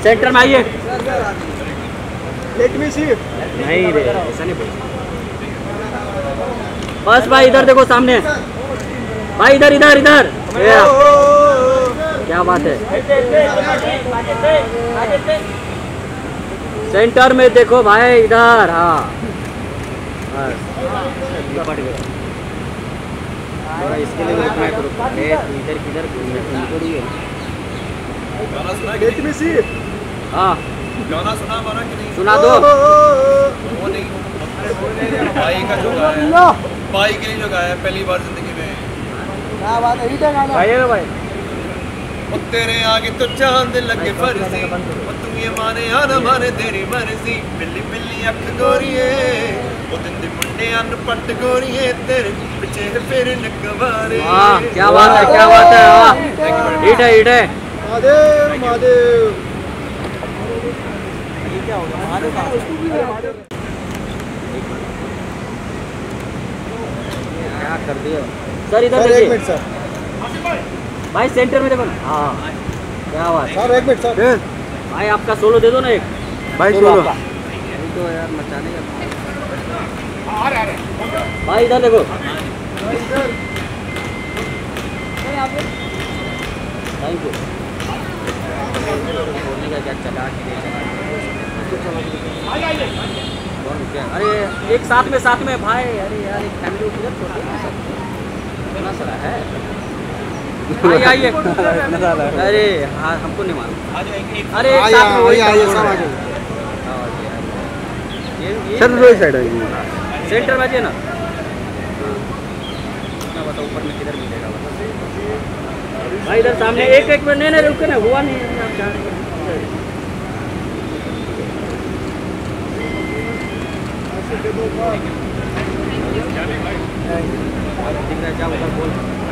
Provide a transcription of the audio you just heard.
Centre में आइए। Let me see. नहीं रे, ऐसा नहीं बोल। बस भाई इधर देखो सामने भाई, इधर इधर इधर। क्या बात है, सेंटर में देखो भाई इधर। हाँ निपट गया। इसके लिए रुकना करो, इधर किधर लेट मी सी। हाँ गाना सुना हमारा कि नहीं? सुना दो। वो नहीं, भाई का जो गाया है, भाई के लिए जो गाया है पहली बार जिंदगी में। क्या बात है, इधर गाना भाई है भाई। वो तेरे आगे तो चांद लगे फर्जी, वो तुम ये माने या न माने तेरी मर्जी। बिल्ली बिल्ली अख गोरिए, वो दिन दिन मुंडे अनपट गोरिए, तेरे पीछे फिर नकवारे। वाह क्या बात है, क्या बात है। वाह हिट है, हिट है। महादेव महादेव। क्या होगा महादेव का? क्या कर दिया सर, इधर सर एक देखिए मिनट सर। भाई, सेंटर में देखो ना। हाँ क्या बात है सर एक मिनट सर। भाई, आपका सोलो दे दो ना एक। भाई सोलो। अभी तो यार मचाने का। भाई इधर देखो। Thank you. बोलने का क्या चला कि नहीं चला। अरे एक साथ में भाई। अरे यार एक फैमिली उधर छोड़ इतना सारा है। आइए। अरे हाँ, हमको नहीं मालूम। अरे एक साथ में वही सर रोड साइड है, सेंटर में आइए ना। बताओ ऊपर में किधर मिलेगा भाई? इधर सामने एक मिनट। नहीं रुके ना, हुआ नहीं। आप जा रहे हैं दिख रहा है क्या उधर बोल।